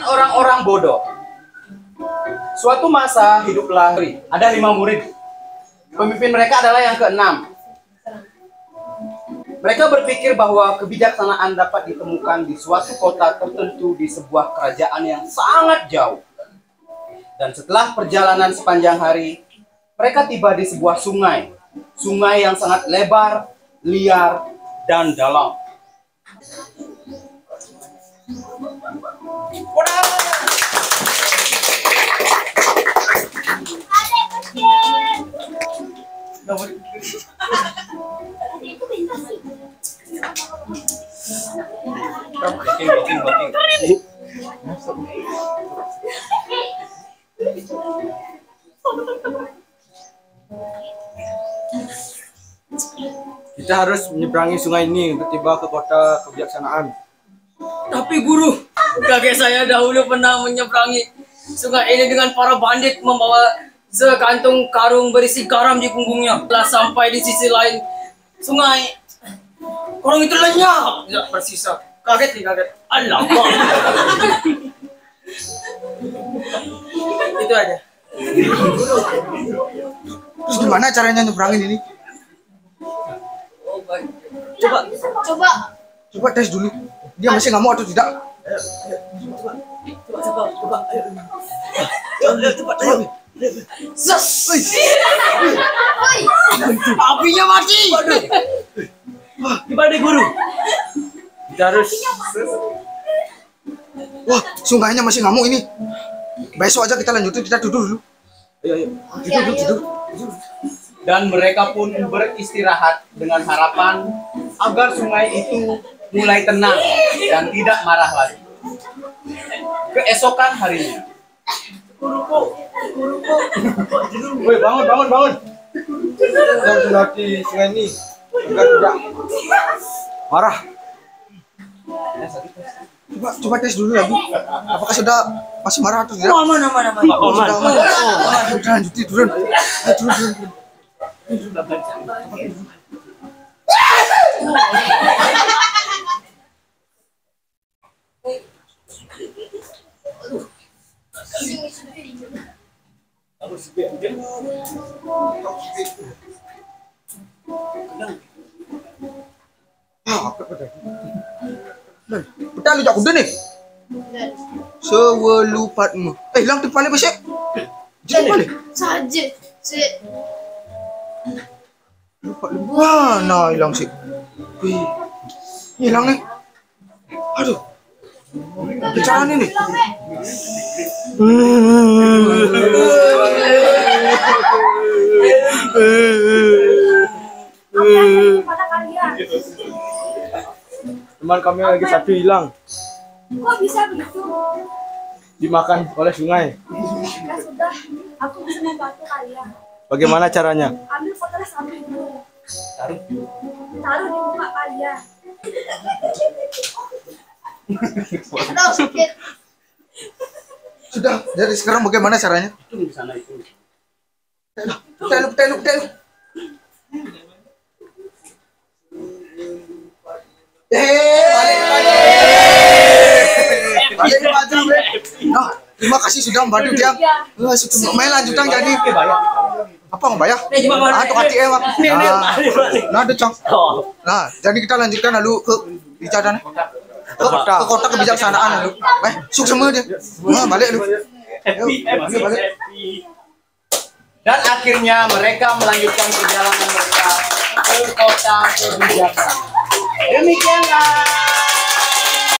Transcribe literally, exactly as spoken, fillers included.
orang-orang bodoh. Suatu masa hiduplah ada lima murid. Pemimpin mereka adalah yang keenam. Mereka berpikir bahwa kebijaksanaan dapat ditemukan di suatu kota tertentu di sebuah kerajaan yang sangat jauh. Dan setelah perjalanan sepanjang hari, mereka tiba di sebuah sungai. Sungai yang sangat lebar, liar, dan dalam. Kita harus menyeberangi sungai ini untuk tiba ke kota kebijaksanaan. Tapi guru, kakek saya dahulu pernah menyeberangi sungai ini dengan para bandit membawa sekantung karung berisi garam di punggungnya. Setelah sampai di sisi lain sungai, karung itu lenyap, tidak bersisa. Kaget nih, kaget. Alamak. Itu aja. Terus gimana caranya nyebrangin ini? Coba, Coba. Coba tes dulu. Dia masih nggak mau atau tidak? coba, coba, coba, ayo. Coba, coba, coba. Zas. Apinya mati. Gimana guru? Kita harus. Wah, sungainya masih ngamuk ini. Besok aja kita lanjutin, kita duduk dulu. Ayo, ayo. Duduk, duduk, duduk. Dan mereka pun beristirahat dengan harapan agar sungai itu mulai tenang dan tidak marah lagi. Keesokan harinya, Woi, bangun, bangun, bangun. Dan sudah di sungai ini agar tidak marah. Coba, coba tes dulu lagi. Apakah sudah masih marah atau tidak? Aman, aman, aman. Oh, sudah aman. Oh, udah lanjutin, turun. Ayo, turun, turun. Betul lu jak kuda nih. Sewelupatmu. Eh, hilang tempatnya besok. Jadi balik. Saja. Si. Lupa lupa. Wah, nah hilang sih. Wih, hilang nih. Aduh. Bicara nih nih. Kepada kalian. Teman kami lagi satu hilang. Kok bisa begitu? Dimakan oleh sungai. Ya sudah, aku bisa membantu kalian. Bagaimana caranya? Ambil potres, ambil dulu. taruh Taruh di muka kalian. Tahu sedikit. Sudah, dari sekarang bagaimana caranya? itu di sana itu. Teluk, teluk, teluk. Eh, balik lagi. Balik aja, Bre. Nah, terima kasih sudah membantu dia. Eh, sudah main lanjutan jadi. Apa nggak bayar? Ah, tuh hati emang. Nah, nah, ada cang. Nah, jadi kita lanjutkan lalu ke bicara ke kota, ke kota kebijaksanaan lalu. Eh, suk semua dia. Nah, balik lu. Happy, happy, happy. Dan akhirnya mereka melanjutkan perjalanan mereka ke kota kebijaksanaan. Demikianlah.